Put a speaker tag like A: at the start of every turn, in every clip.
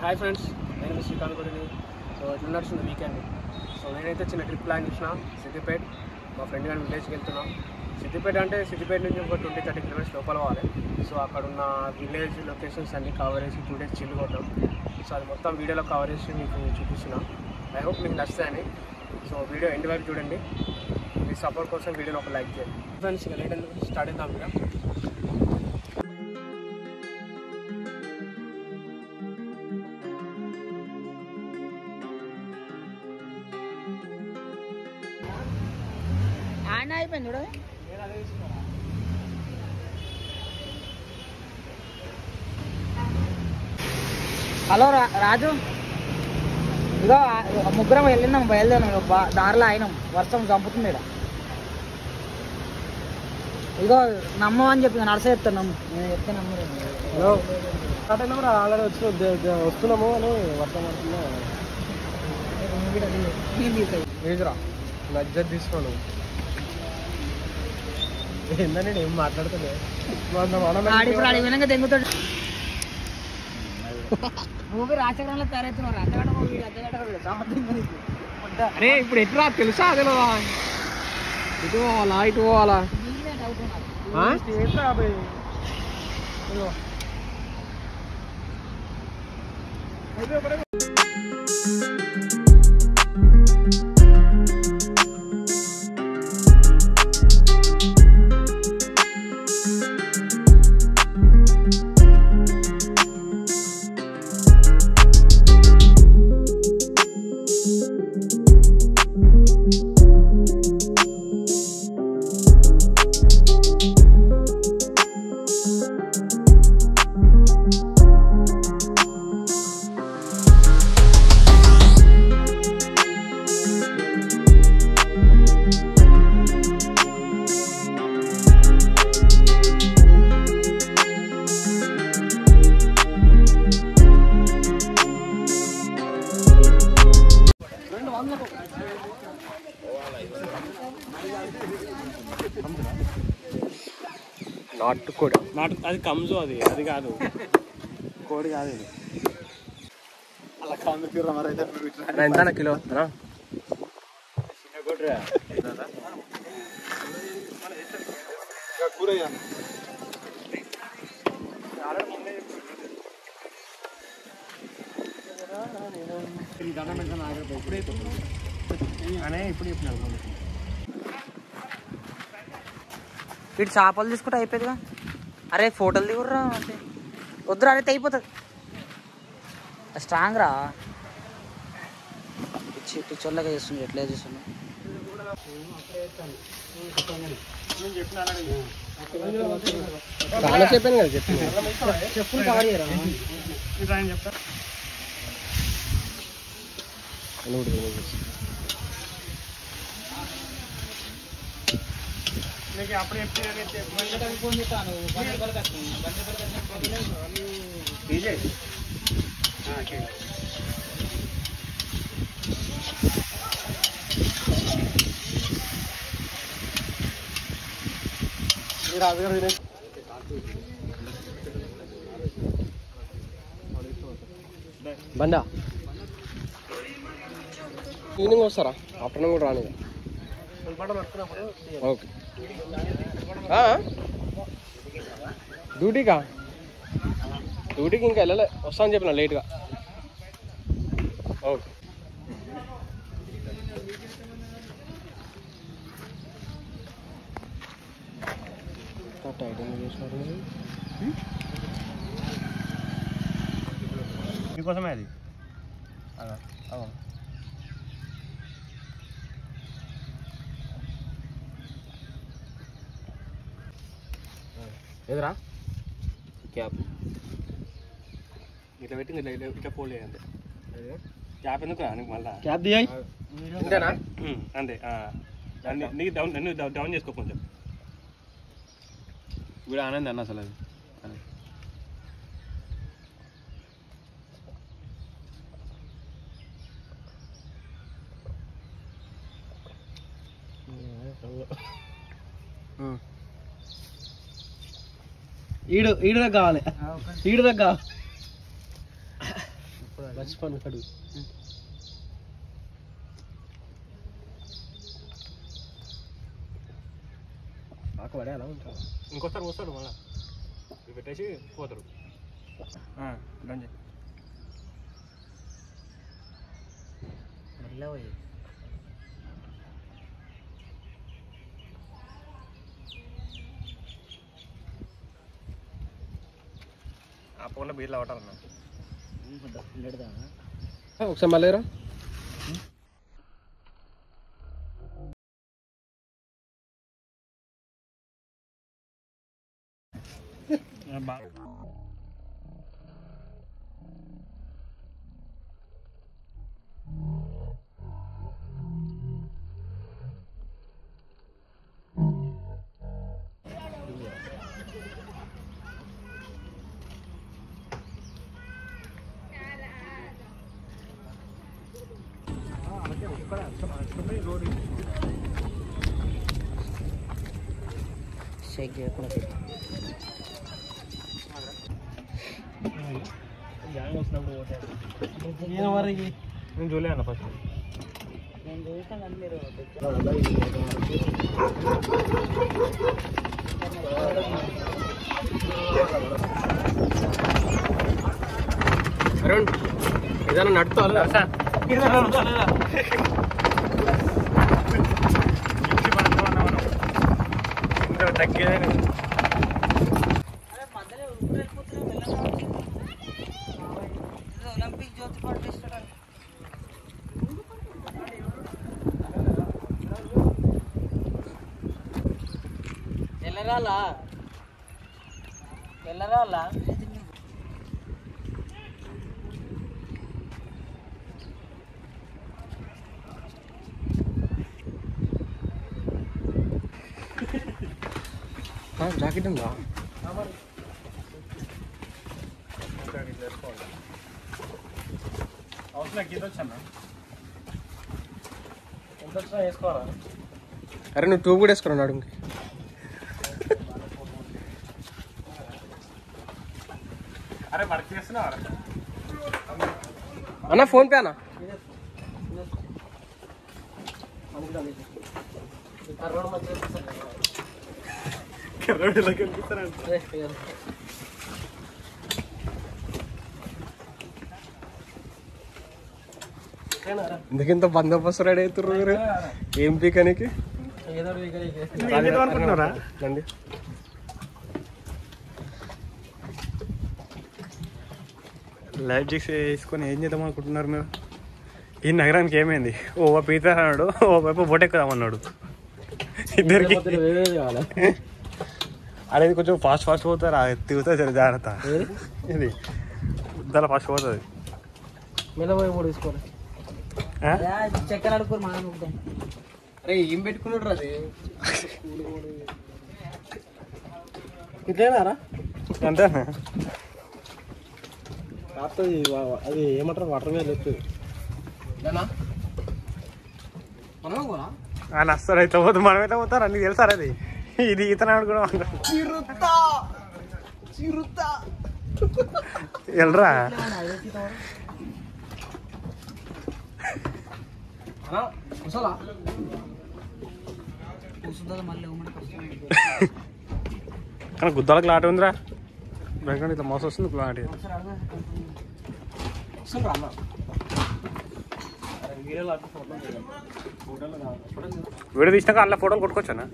A: Hi friends, నేను Srikanth కొడిని. So ఇట్లా నడుస్తుంది వీకెండ్. సో నేనైతే చిన్న ట్రిప్ ప్లాన్ చేసిన సిద్దిపేట. మా ఫ్రెండ్ గారి విలేజ్కి వెళ్తున్నాం. సిద్దిపేట అంటే సిద్దిపేట నుంచి ఒక 20-30 కిలోమీటర్స్ లోపల పోవాలి. సో అక్కడ ఉన్న విలేజ్ లొకేషన్స్ అన్నీ కవర్ చేసి 2 days చిల్లు కొట్టాం. సో అది మొత్తం వీడియోలో కవర్ చేసి మీకు చూపిస్తున్నాం. ఐ హోప్ మీకు నచ్చుతాయని. సో వీడియో ఎండ్ వరకు చూడండి. మీ సపోర్ట్ కోసం వీడియోని ఒక లైక్ చేయండి ఫ్రెండ్స్. ఇక లేట్ స్టార్ట్ అవుతాం. మీరు
B: అయిపోయింది చూడ. హలో రాజు, ఇదో ముగ్గురం వెళ్ళినాం, బయలుదేరినాం. దారిలో అయినాం, వర్షం చంపుతుంది ఇక్కడ. ఇగో నమ్మని చెప్పి నడస చెప్తున్నాము. నేను చెప్తే నమ్మరు.
A: ఆల్రెడీ వస్తున్నాము అని వర్షం పడుతుందా నజ్జత్ తీసుకోను. ఏందని ఏం మాట్లాడుతుంది.
B: వినంగా తెంగుతాడు. మూవీ రాచగడంలో తయారవుతున్నారు.
A: అరే ఇప్పుడు ఎట్లా తెలుసా? అదే ఇటు పోవాలా ఇటు పోవాలా? నాటు కోడి, నాటు అది కంజు, అది కాదు కోడి కాదు ఇది. అలా ఎంత కిలో ఇప్పుడు చెప్పినాను.
B: ఇటు చేపలు తీసుకుంటే అయిపోయిందిగా. అరే ఫోటోలు దిగుర్రా అంటే వద్దురా, అరే అయిపోతుంది. స్ట్రాంగ్ రా పిచ్చోళ్ళగా చేస్తుంది. ఎట్లా చేస్తుంది?
A: చాలా చెప్పాను కదా.
B: చెప్పులు కవర్ చేయరా?
A: బండా ఈవినింగ్ వస్తారా? ఆఫ్టర్నూన్ కూడా రాని. ఓకే. డ్యూటీకా? డ్యూటీకి ఇంకా వెళ్ళలే, వస్తా అని చెప్పిన లేట్గా. ఓకే. మీకోసమే అది. ఎదురా క్యాప్ ఇట్లా పెట్టింది, ఇట్లా ఫోల్డ్ చేయండి. క్యాప్ ఎందుకు నీకు మళ్ళీ క్యాప్ దిగాయి అంతేనా? అంతే. నీకు నన్ను డౌన్ చేసుకో కొంచెం. వీడు ఆనంద్ అన్న అసలు అది. ఈడు దగ్గర కావాలి, ఈడు దగ్గర కావాలి. మర్చిపోను కడు ఆకు పడే అలా ఉంటాడు ఇంకోసారి వస్తాడు మళ్ళీ ఇవి పెట్టేసి పోతాడు రండి
B: మెల్ల పోయి
A: ఆ ఫోన్లో బీర్లు అవటాలన్నా ఒకసారి మళ్ళీ రా
B: షేక్ చేయకుండా
A: నేను చూడలే అన్న ఫస్ట్
B: నేను చూసాను మీరు
A: అరుణ్ ఏదైనా నడుతావు తగ్గేదని
B: ఒలింపిక్ జ్యోతి పట్టిస్తాడు వెళ్ళరాలా వెళ్ళరాలా
A: జాకెట్ ఉందా అవసరం కింద వచ్చాను ఎంత వచ్చినా వేసుకోవాలా అరే నువ్వు ట్యూబ్ కూడా వేసుకున్నావు అడుగుకి అరే వర్క్ చేస్తున్నావు అన్న ఫోన్ పే అన్న ఎందుకింత బందోబస్తు రెడీ అవుతున్నారు ఏం పీకనికి రండి
C: లైఫ్ జాకెట్స్ వేసుకొని ఏం చేద్దాం అనుకుంటున్నారు మీరు? ఈ నగరానికి ఏమైంది? ఓ పీత అన్నాడు, ఓ వైపు బొట్టెక్కుదామన్నాడు. ఇద్దరికి అనేది కొంచెం ఫాస్ట్ పోతారా, తిరుగుతుంది సరే జాగ్రత్త. ఇది చాలా ఫాస్ట్ పోతుంది.
B: చక్కెర అడుకోరు మా
A: అరే ఏం పెట్టుకున్నాడు అది ఇట్లేనారా
C: అంతేనా?
A: రాస్తుంది అది ఏమంటారు వాటర్ మీద లేదు మనం కూడా
C: ఆయన వస్తారు అయితే పోదు, మనమైతే పోతారు అన్ని తెలుసారు. అది ఇది ఈతనాడు కూడా వెళ్ళరా కానీ గుద్దాలకు లాట ఉందిరా వెంకట, ఇట్లా మోసం వస్తుంది లాంటి. వీడియో తీసినాక అలా ఫోటోలు కొట్టుకోవచ్చానా?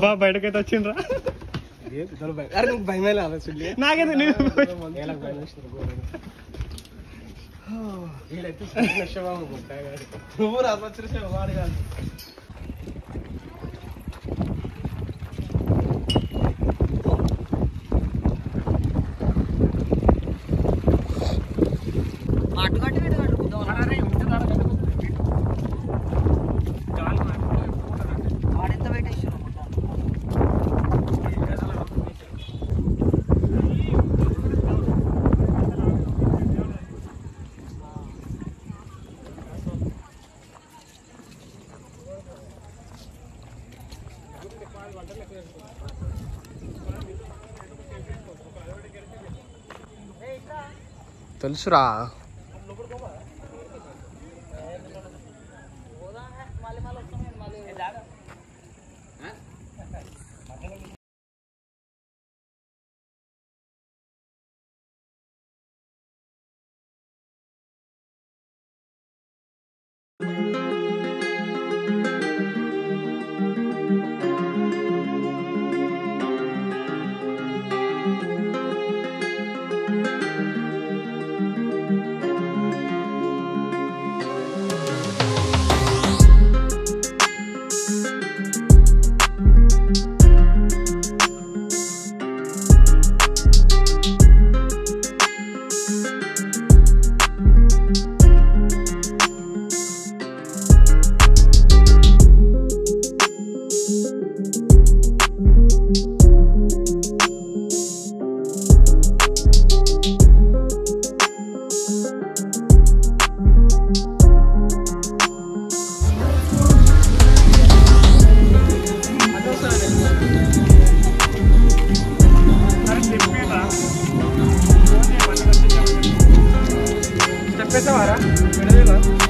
C: బా బయటకైతే వచ్చిండ్రా
A: భయమే
C: నాకైతే
A: నువ్వు రాసొచ్చేసే వాడు కాదు. తెలుసురా చెప్పేసావారా?